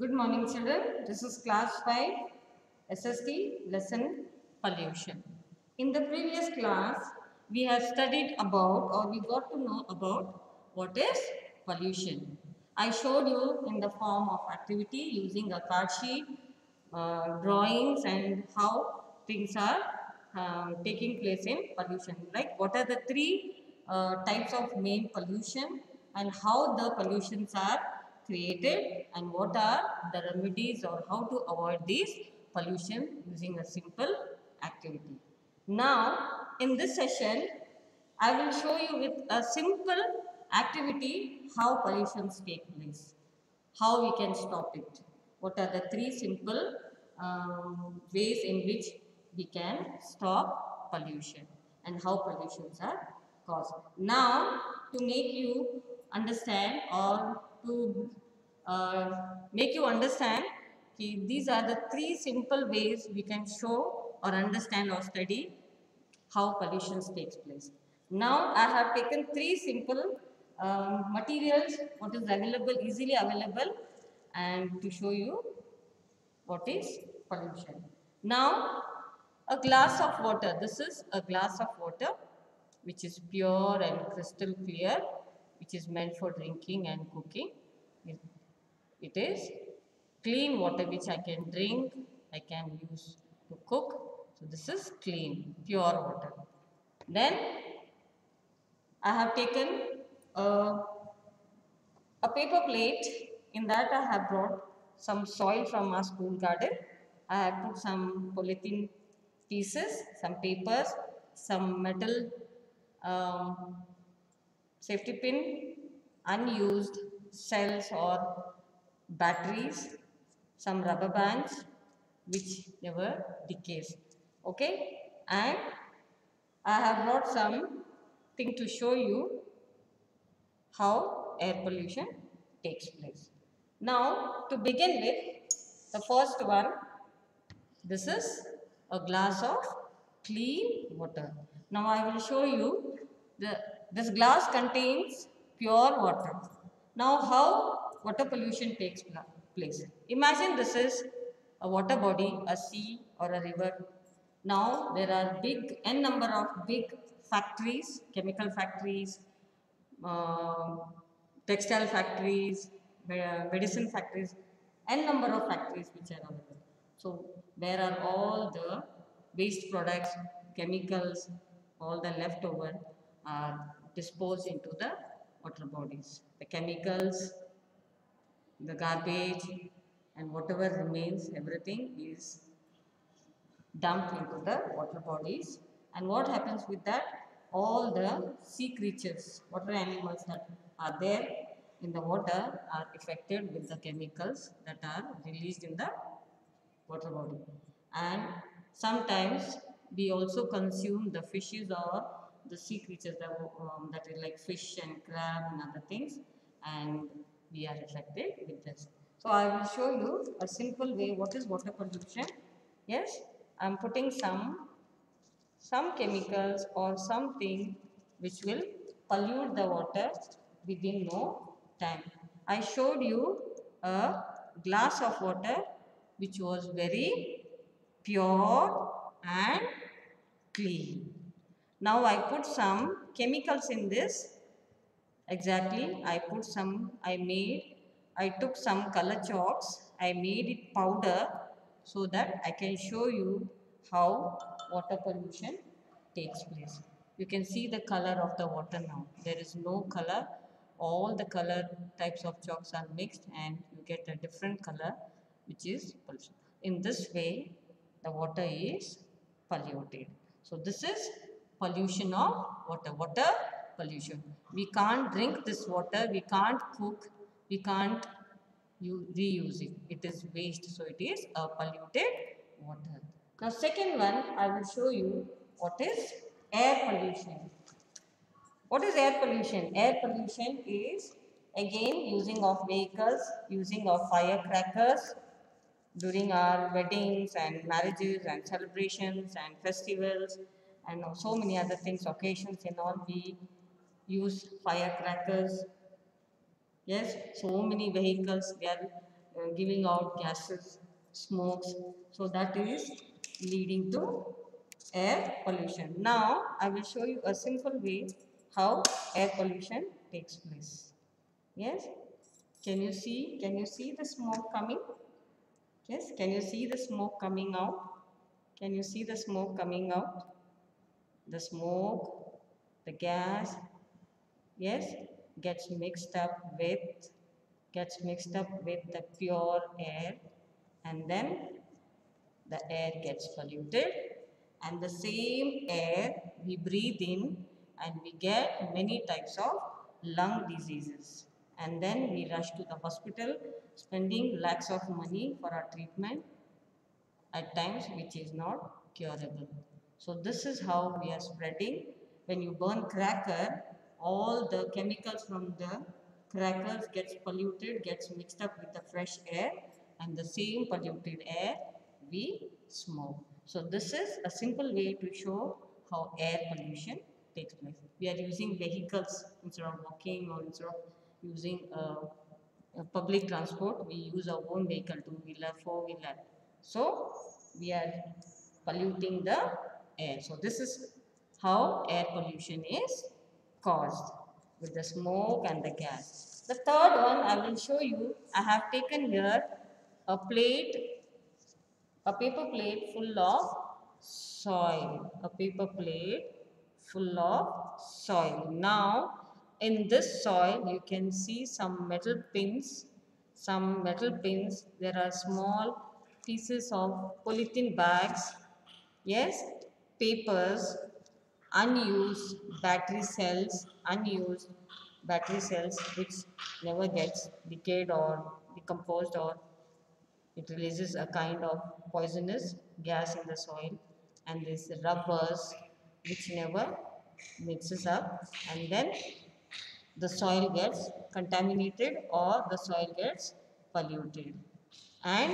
Good morning, children. This is class 5 SST lesson pollution. In the previous class, we have studied about or we got to know about what is pollution. I showed you in the form of activity using a card sheet, drawings, and how things are taking place in pollution. Like what are the three types of main pollution and how the pollutions are created and what are the remedies or how to avoid these pollution using a simple activity. Now, in this session, I will show you with a simple activity how pollutions take place, how we can stop it. What are the three simple ways in which we can stop pollution and how pollutions are caused. Now, to make you understand or to make you understand, these are the three simple ways we can show or understand or study how pollution takes place. Now I have taken three simple materials what is available, easily available, and to show you what is pollution. Now a glass of water. This is a glass of water which is pure and crystal clear, which is meant for drinking and cooking. It is clean water which I can drink, I can use to cook. So this is clean, pure water. Then I have taken a, a paper plate. In that I have brought some soil from our school garden. I have put some polythene pieces, some papers, some metal safety pin, unused cells or batteries, some rubber bands which never decays. Okay, and I have brought some thing to show you how air pollution takes place. Now, to begin with, the first one, this is a glass of clean water. Now, I will show you this glass contains pure water. Now, how water pollution takes place? Imagine this is a water body, a sea or a river. Now, there are n number of big factories, chemical factories, uh, textile factories, medicine factories, n number of factories which are available. So where are all the waste products, chemicals, all the leftover are disposed into the water bodies. The chemicals, the garbage, and whatever remains, everything is dumped into the water bodies. And what happens with that? All the sea creatures, water animals that are there in the water are affected with the chemicals that are released in the water body. And sometimes we also consume the fishes or the sea creatures that is like fish and crab and other things, and we are affected with this. So I will show you a simple way what is water pollution. Yes, I am putting some chemicals or something which will pollute the water within no time. I showed you a glass of water which was very pure and clean. Now I put some chemicals in this. Exactly, I took some color chalks, I made it powder so that I can show you how water pollution takes place. You can see the color of the water now. There is no color. All the color types of chalks are mixed and you get a different color which is pollution. In this way, the water is polluted. So this is pollution of water. Water pollution. We can't drink this water. We can't cook. We can't reuse it. It is waste. So it is a polluted water. Now second one, I will show you what is air pollution. What is air pollution? Air pollution is again using of vehicles, using of firecrackers during our weddings and marriages and celebrations and festivals and so many other things, occasions and all, we use firecrackers. Yes, so many vehicles, they are giving out gases, smokes. So that is leading to air pollution. Now I will show you a simple way how air pollution takes place. Yes, can you see the smoke coming? Yes, can you see the smoke coming out? Can you see the smoke coming out? The smoke, the gas, yes, gets mixed up with the pure air, and then the air gets polluted, and the same air we breathe in, and we get many types of lung diseases, and then we rush to the hospital spending lakhs of money for our treatment at times which is not curable. So this is how we are spreading. When you burn cracker, all the chemicals from the crackers gets polluted, gets mixed up with the fresh air, and the same polluted air we smoke. So this is a simple way to show how air pollution takes place. We are using vehicles instead of walking, or instead of using public transport, we use our own vehicle, two-wheeler, four-wheeler. So we are polluting the air. So this is how air pollution is caused with the smoke and the gas. The third one I will show you. I have taken here a plate, a paper plate full of soil. A paper plate full of soil. Now in this soil you can see some metal pins. Some metal pins. There are small pieces of polythene bags. Yes, papers, unused battery cells which never gets decayed or decomposed, or it releases a kind of poisonous gas in the soil, and these rubbers which never mixes up, and then the soil gets contaminated or the soil gets polluted. And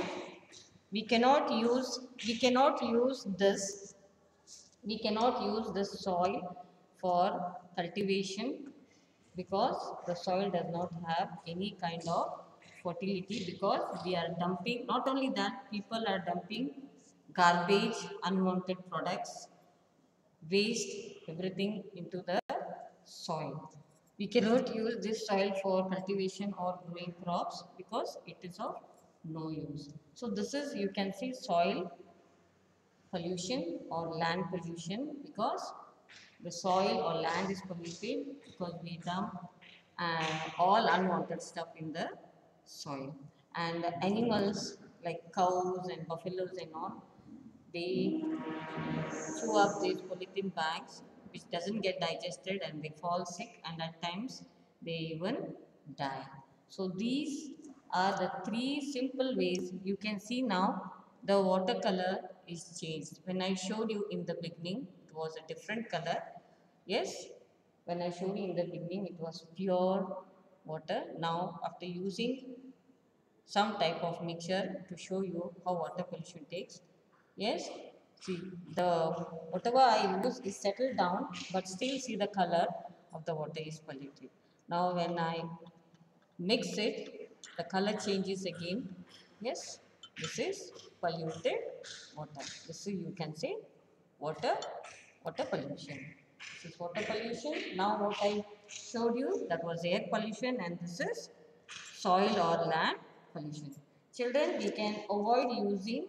we cannot use this soil for cultivation, because the soil does not have any kind of fertility, because we are dumping, not only that, people are dumping garbage, unwanted products, waste, everything into the soil. We cannot use this soil for cultivation or growing crops because it is of no use. So this is, you can see, soil pollution or land pollution, because the soil or land is polluted because we dump all unwanted stuff in the soil. And the animals like cows and buffaloes and all, they chew up these polythene bags which doesn't get digested, and they fall sick, and at times they even die. So these are the three simple ways. You can see now the watercolor is changed. When I showed you in the beginning, it was a different color. Yes, when I showed you in the beginning, it was pure water. Now after using some type of mixture to show you how water pollution takes. Yes, see, the whatever I use is settled down, but still see the color of the water is polluted. Now when I mix it, the color changes again. Yes, this is polluted water. This is, you can say, water pollution. This is water pollution. Now what I showed you, that was air pollution, and this is soil or land pollution. Children, we can avoid using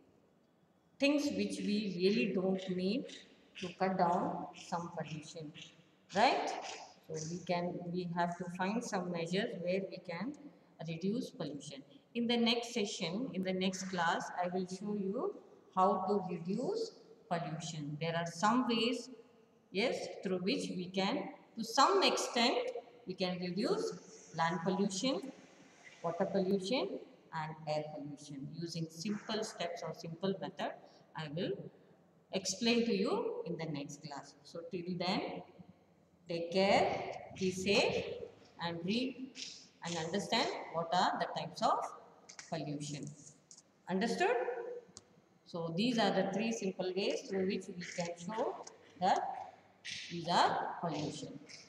things which we really don't need to cut down some pollution, right? So we have to find some measures where we can reduce pollution. In the next session, in the next class, I will show you how to reduce pollution. There are some ways, yes, through which we can, to some extent, we can reduce land pollution, water pollution and air pollution using simple steps or simple method. I will explain to you in the next class. So till then, take care, be safe, and read and understand what are the types of pollution. Understood? So these are the three simple ways through which we can show that these are pollution.